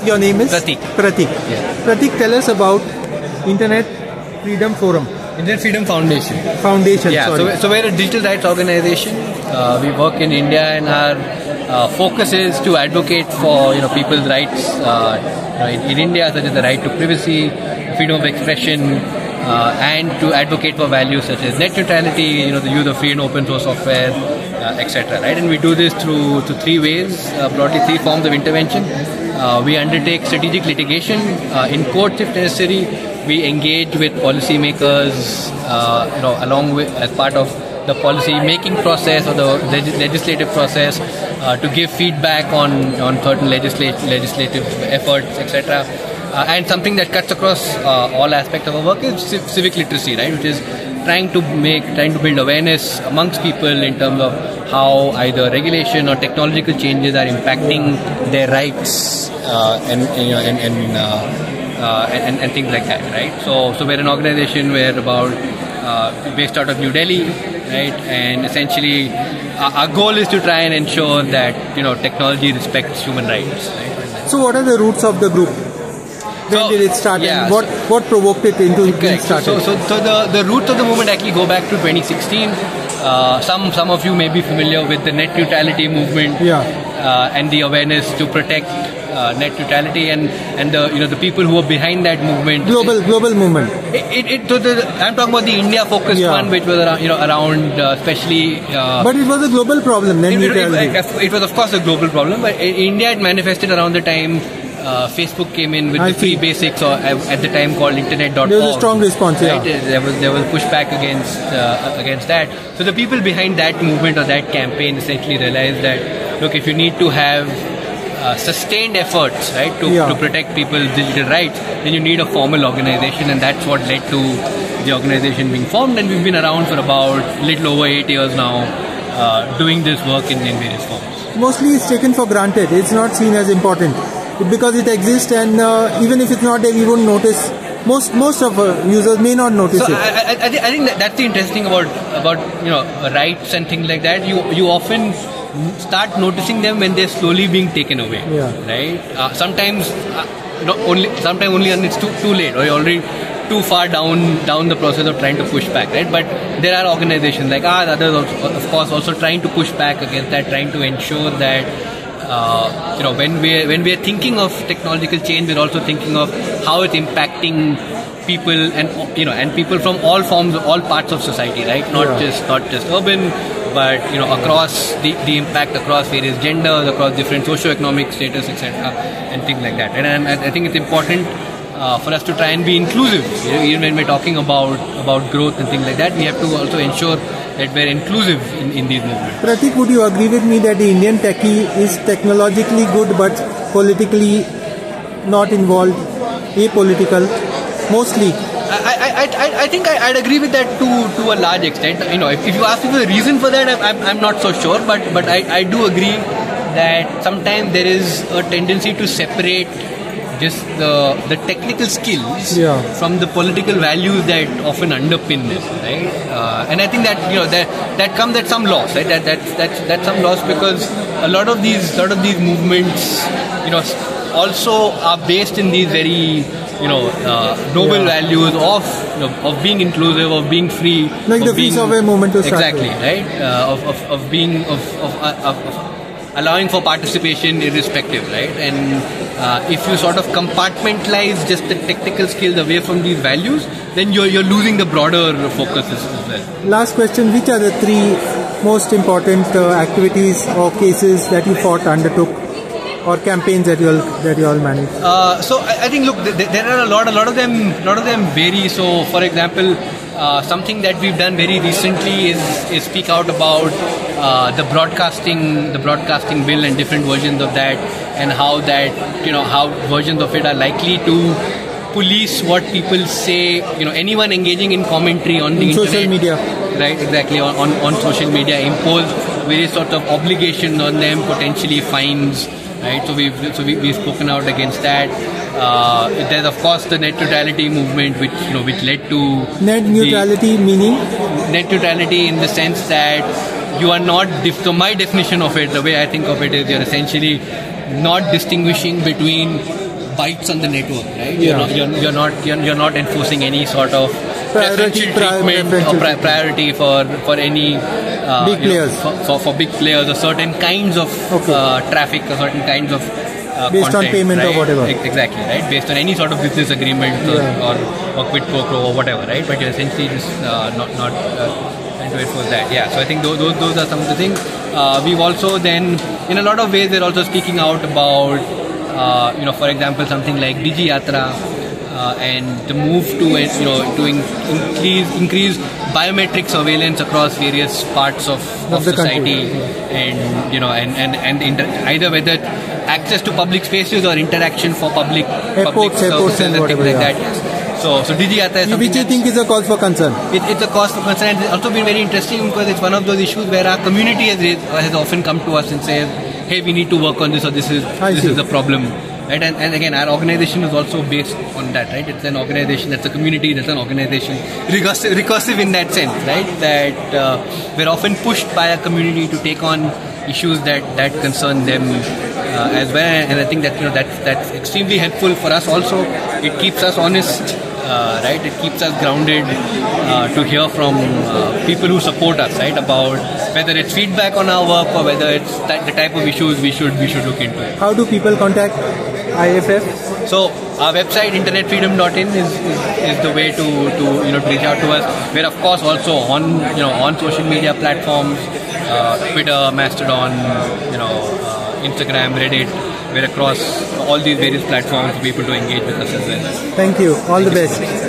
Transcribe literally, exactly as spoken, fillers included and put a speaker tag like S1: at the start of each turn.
S1: Your name is?
S2: Pratik.
S1: Pratik.
S2: Yeah.
S1: Pratik, tell us about Internet Freedom Forum.
S2: Internet Freedom Foundation.
S1: Foundation,
S2: Yeah,
S1: sorry.
S2: so, so we're a digital rights organization. Uh, we work in India, and our uh, focus is to advocate for you know people's rights uh, you know, in, in India, such as the right to privacy, freedom of expression, uh, and to advocate for values such as net neutrality, you know, the use of free and open source software, uh, et cetera. Right, and we do this through through three ways, uh, broadly three forms of intervention. Uh, we undertake strategic litigation uh, in courts if necessary. We engage with policymakers, uh, you know, along with as part of the policy making process or the leg- legislative process, uh, to give feedback on on certain legislate legislative efforts, et cetera. Uh, and something that cuts across uh, all aspects of our work is civ- civic literacy, right? Which is trying to make, trying to build awareness amongst people in terms of how either regulation or technological changes are impacting their rights uh, and, and you know and, and uh, Uh, and, and things like that, right? So, so we're an organization where about uh, based out of New Delhi, right? And essentially, our, our goal is to try and ensure that you know technology respects human rights. Right?
S1: So, what are the roots of the group? When
S2: So,
S1: did it start?
S2: yeah,
S1: and what
S2: so-
S1: what provoked it into being
S2: Correct.
S1: started?
S2: So, so, so the, the roots of the movement actually go back to twenty sixteen. Uh, some some of you may be familiar with the net neutrality movement,
S1: Yeah.
S2: uh, and the awareness to protect uh, net neutrality, and, and the you know the people who are behind that movement.
S1: global global movement.
S2: It, it, it, so the, I'm talking about the India-focused
S1: Yeah.
S2: one, which was around, you know around uh, especially. Uh,
S1: But it was a global problem. Net
S2: it, it,
S1: neutrality.
S2: it, it was of course a global problem, but in India it manifested around the time uh, Facebook came in with
S1: I
S2: the free
S1: see.
S2: basics, or at the time called internet dot org.
S1: There was a strong response, yeah.
S2: Right? There was there was pushback against uh, against that. So the people behind that movement or that campaign essentially realized that look, if you need to have uh, sustained efforts, right, to,
S1: Yeah.
S2: to protect people's digital rights, then you need a formal organization, and that's what led to the organization being formed. And we've been around for about a little over eight years now, uh, doing this work in, in various forms.
S1: Mostly it's taken for granted. It's not seen as important because it exists, and uh, even if it's not there, we won't notice. Most most of uh, users may not notice
S2: So
S1: it.
S2: I, I, I thi- I think that that's the interesting about about you know rights and things like that. You you often start noticing them when they're slowly being taken away.
S1: Yeah.
S2: Right. Uh, sometimes uh, not only sometimes only when it's too too late, or you're already too far down down the process of trying to push back. Right. But there are organizations like ours, others also, of course, also trying to push back against that, trying to ensure that. Uh, you know, when we're when we're thinking of technological change, we're also thinking of how it's impacting people, and you know, and people from all forms, all parts of society, right? Not
S1: Yeah.
S2: just not just urban, but you know, across the, the impact across various genders, across different socio-economic status, et cetera, and things like that. And, and I I think it's important uh, for us to try and be inclusive. You know, even when we're talking about about growth and things like that, we have to also ensure that we're inclusive in, in these movements.
S1: Pratik, would you agree with me that the Indian techie is technologically good but politically not involved, apolitical, mostly?
S2: I, I, I, I think I, I'd agree with that to to a large extent. You know, if, if you ask me the reason for that, I'm, I'm not so sure. But but I, I do agree that sometimes there is a tendency to separate just the the technical skills
S1: Yeah.
S2: from the political values that often underpin this, right? Uh, and I think that you know that that comes at some loss, right? That that that's that's some loss because a lot of these lot of these movements, you know, also are based in these very you know uh, noble
S1: Yeah.
S2: values of you know, of being inclusive, of being free,
S1: Like
S2: of
S1: the free
S2: being,
S1: software movement to start
S2: exactly
S1: with.
S2: right uh, of, of of being of of, uh, of of allowing for participation irrespective, right? And uh, if you sort of compartmentalize just the technical skills away from these values, then you're you're losing the broader focus as as well.
S1: Last question, which are the three most important uh, activities or cases that you fought, undertook, or campaigns that you all that you all managed?
S2: Uh, so I, I think look, th- there are a lot. A lot of them. A lot of them vary. So, for example, uh, something that we've done very recently is is speak out about uh, the broadcasting, the broadcasting bill and different versions of that, and how that you know how versions of it are likely to police what people say. You know, anyone engaging in commentary on the
S1: In
S2: internet,
S1: social media.
S2: right? Exactly on, on on social media, impose various sort of obligations on them, potentially fines. Right, so we've so we, we've spoken out against that. Uh, there's of course the net neutrality movement, which you know which led to
S1: Net neutrality meaning?
S2: net neutrality in the sense that you are not. Dif- so my definition of it, the way I think of it, is you're essentially not distinguishing between bites on the network, right?
S1: Yeah.
S2: You're not you're, you're not you're, you're not enforcing any sort of
S1: Priority-
S2: preferential
S1: pri-
S2: treatment
S1: preferential
S2: or pri- priority for for any uh,
S1: Big
S2: you know,
S1: players.
S2: for, for for big players or certain kinds of
S1: Okay.
S2: uh, traffic or certain kinds of uh,
S1: Based on
S2: content,
S1: payment or
S2: right?
S1: whatever.
S2: Ex- Exactly, right? Based on any sort of business agreement or,
S1: Yeah.
S2: or, or quid pro quo or whatever, right? But you're essentially just uh, not not uh, trying to enforce that. Yeah. So I think those those, those are some of the things. Uh, we've also then, in a lot of ways, we're also speaking out about, uh, you know, for example, something like Digi Yatra. Uh, and the move to it, you know, to in, increase increase biometric surveillance across various parts of,
S1: Of
S2: of
S1: the
S2: society,
S1: country.
S2: and you know, and and and inter- either whether access to public spaces or interaction for public public
S1: Airports, airports
S2: services
S1: and
S2: and things
S1: whatever,
S2: like
S1: yeah.
S2: that. So, so Digi Yatra is something
S1: Which you
S2: that's-
S1: think is a cause for concern?
S2: it, it's a cause for concern, and it's also been very interesting because it's one of those issues where our community has, raised, has often come to us and said, "Hey, we need to work on this, or this is
S1: I
S2: this
S1: see.
S2: is the problem." Right? And, and again, our organization is also based on that, right? It's an organization that's a community, that's an organization recursive, recursive in that sense, right? That uh, we're often pushed by a community to take on issues that, that concern them uh, as well, and I think that you know that's that's extremely helpful for us. Also, it keeps us honest. Uh, right, it keeps us grounded uh, to hear from uh, people who support us, right, about whether it's feedback on our work or whether it's th- the type of issues we should we should look into.
S1: How do people contact I F F?
S2: So our website internet freedom dot in is, is, is the way to, to you know to reach out to us. We're of course also on you know on social media platforms, uh, Twitter, Mastodon, you know uh, Instagram, Reddit. We're across all these various platforms for people to engage with us as well.
S1: Thank you. All the best.